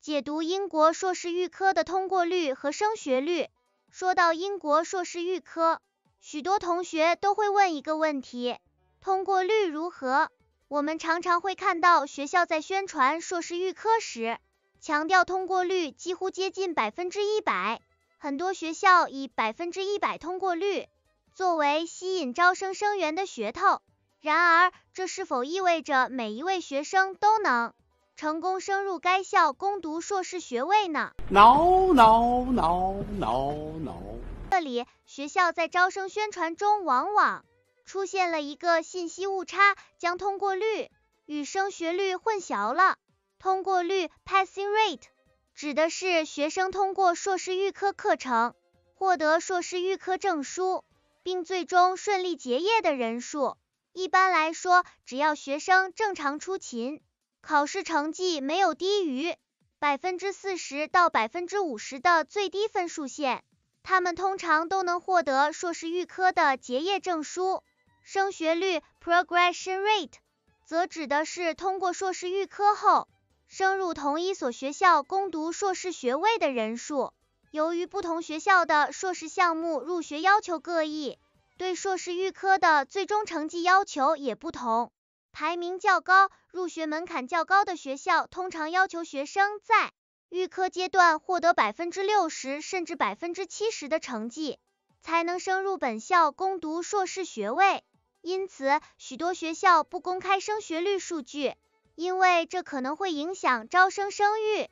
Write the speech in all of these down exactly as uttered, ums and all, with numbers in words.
解读英国硕士预科的通过率和升学率。说到英国硕士预科，许多同学都会问一个问题，通过率如何？我们常常会看到学校在宣传硕士预科时，强调通过率几乎接近百分之一百，很多学校以百分之一百通过率作为吸引招生生源的噱头。然而，这是否意味着每一位学生都能成功升入该校攻读硕士学位呢？ No no no no no。 这里，学校在招生宣传中往往出现了一个信息误差，将通过率与升学率混淆了。通过率 passing rate 指的是学生通过硕士预科课程，获得硕士预科证书，并最终顺利结业的人数。一般来说，只要学生正常出勤，考试成绩没有低于 百分之四十 到 百分之五十 的最低分数线，他们通常都能获得硕士预科的结业证书。升学率 progression rate 则指的是通过硕士预科后，升入同一所学校攻读硕士学位的人数。由于不同学校的硕士项目入学要求各异，对硕士预科的最终成绩要求也不同。排名较高、入学门槛较高的学校通常要求学生在预科阶段获得 百分之六十 甚至 百分之七十 的成绩，才能升入本校攻读硕士学位。因此，许多学校不公开升学率数据，因为这可能会影响招生声誉。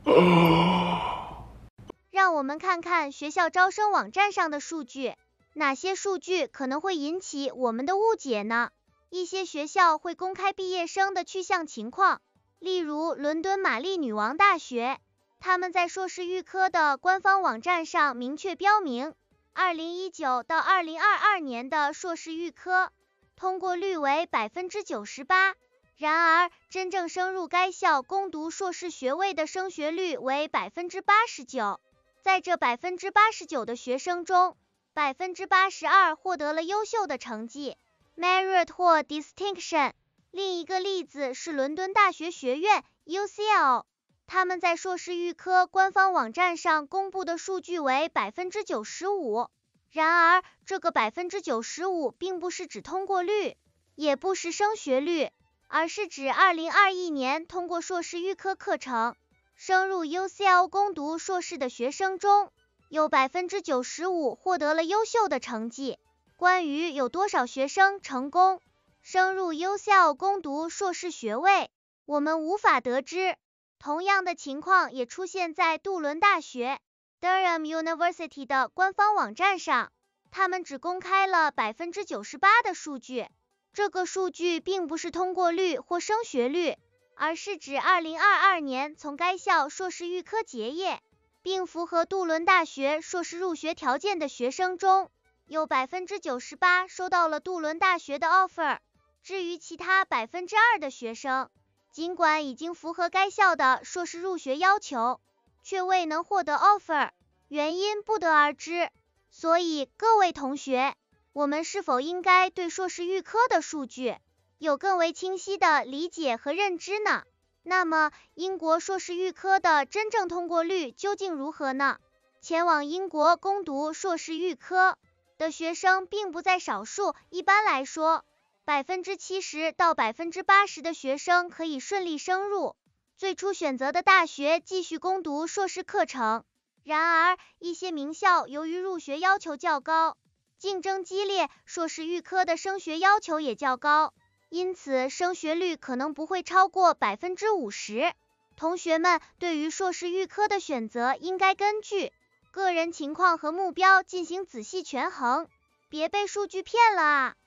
让我们看看学校招生网站上的数据，哪些数据可能会引起我们的误解呢？一些学校会公开毕业生的去向情况，例如伦敦玛丽女王大学，他们在硕士预科的官方网站上明确标明，二零一九到二零二二年的硕士预科通过率为 百分之九十八， 然而真正升入该校攻读硕士学位的升学率为 百分之八十九。 在这 百分之八十九 的学生中， 百分之八十二 获得了优秀的成绩Merit 或 Distinction。 另一个例子是伦敦大学学院 U C L， 他们在硕士预科官方网站上公布的数据为 百分之九十五。 然而，这个 百分之九十五 并不是指通过率，也不是升学率，而是指二零二一年通过硕士预科课程升入 U C L 攻读硕士的学生中，有 百分之九十五 获得了优秀的成绩。关于有多少学生成功升入 U C L 攻读硕士学位，我们无法得知。同样的情况也出现在杜伦大学 Durham University 的官方网站上，他们只公开了 百分之九十八 的数据。这个数据并不是通过率或升学率，而是指二零二二年从该校硕士预科结业，并符合杜伦大学硕士入学条件的学生中，有 百分之九十八 收到了杜伦大学的 offer。 至于其他 百分之二 的学生，尽管已经符合该校的硕士入学要求，却未能获得 offer， 原因不得而知。所以各位同学，我们是否应该对硕士预科的数据有更为清晰的理解和认知呢？那么，英国硕士预科的真正通过率究竟如何呢？前往英国攻读硕士预科的学生并不在少数，一般来说， 百分之七十 到 百分之八十 的学生可以顺利升入最初选择的大学继续攻读硕士课程。然而，一些名校由于入学要求较高，竞争激烈，硕士预科的升学要求也较高，因此升学率可能不会超过 百分之五十。 同学们对于硕士预科的选择应该根据个人情况和目标进行仔细权衡，别被数据骗了啊！